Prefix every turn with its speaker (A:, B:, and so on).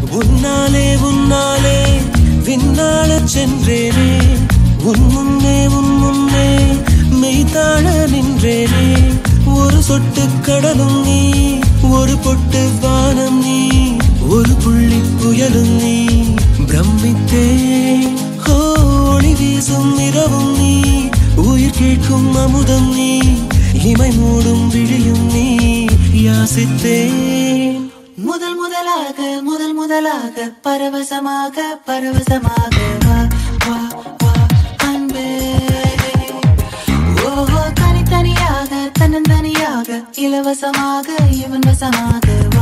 A: உன்னாலே உன்னாலே விண்ணாளச் சென்றேனே, உன் முன்னே மெய்தாழ நின்றேனே. ஒரு சொட்டு கடலும் நீ, ஒரு பொட்டு வானம் நீ, ஒரு புள்ளி புயலும் நீ. பிரமித்தேன் ஒளி வீசும் இரவும் நீ, உயிர் கேட்கும் அமுதம் நீ, இமை மூடும் விழியும் நீ. யாசித்தேன் முதல் முதலாக பரவசமாக வா வா வா அன்பே. ஓஹோ தனித்தனியாக தன்னந்தனியாக இலவசமாக இவன் வசமாக